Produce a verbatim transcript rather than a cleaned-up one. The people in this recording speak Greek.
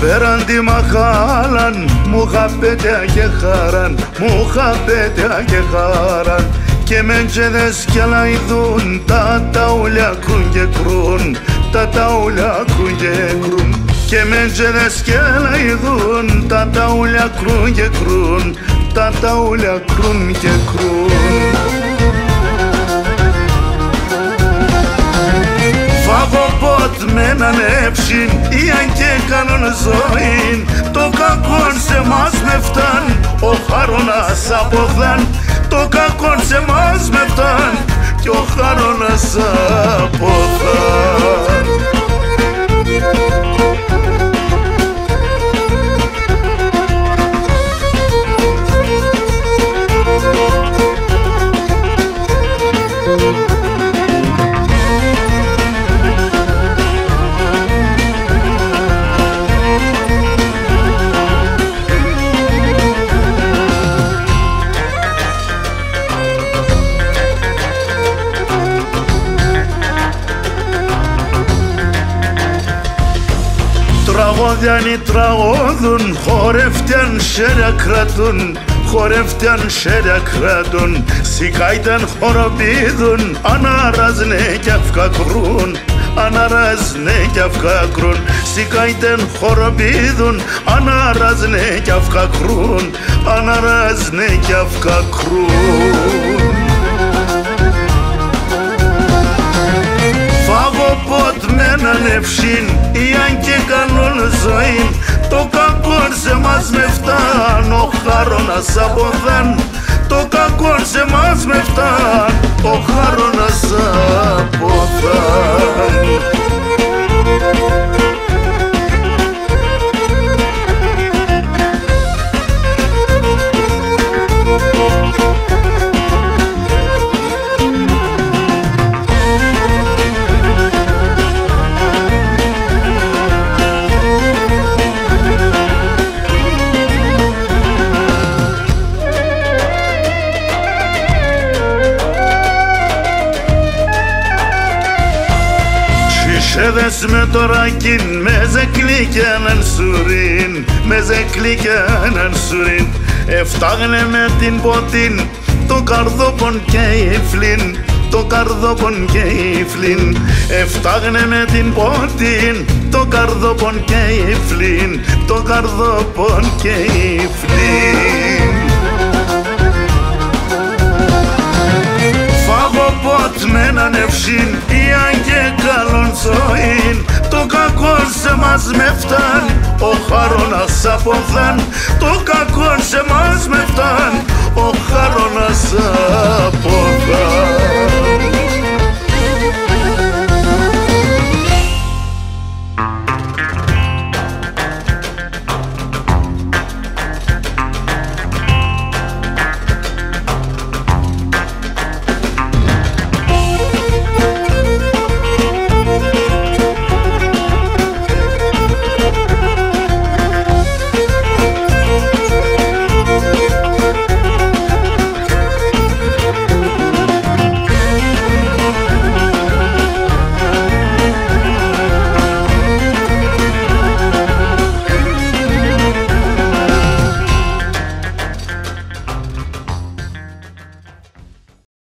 Πέραν τη μαχάλαν, μου χαπέτια και χαράν, μου χαπέτια και χαράν. Και μεντζέδες κι αλαϊδούν, τα ταούλια κρούν και κρούν, τα ταούλια κρούν και κρούν. Και μεντζέδες κι αλαϊδούν, τα ταούλια κρούν και κρούν, τα ταούλια κρούν και κρούν. Φάγω ποτ με έναν έψιν, ιαν και κάνουν ζωήν. Το κακόν σε μας με φτάν, ο χαρώνας αποδάν. Το κακόν σε μας με φτάν, κι ο χαρώνας αποδάν. Τραγωδιάνοι τραγωδούν, χορευτιαν σέρια κρατούν, χορευτιαν σέρια κρατούν. Σικάιταν χοροπηδούν, αναράζνε κι αυκακρούν, αναράζνε κι αυκακρούν. Σικάιταν χοροπηδούν, αναράζνε κι αυκακρούν, αναράζνε κι αυκακρούν. Φάγω ποτ με έναν ευσύν, ιαν και κάνουν ζωήν. Το κακόν σε μας με φτάν, ο χαρώνας αποδάν. Το κακόν σε μας με φτάν, ο χαρώνας αποδάν. Σέδες με το ρακίν, με ζεκλί κι έναν σουρίν, με ζεκλί κι έναν σουρίν. Εφτάγνε με την ποτίν, το καρδόπον και η φλίν, το καρδόπον και η φλίν. Εφτάγνε με την ποτίν, το καρδόπον και η φλίν, το καρδόπον και η φλίν. Φάγω ποτ με έναν ευσύν, ιαν και καλόν ζωήν. Το κακόν σε μας με φτάν, ο χαρώνας αποδάν. Το κακόν σε μας με φτάν,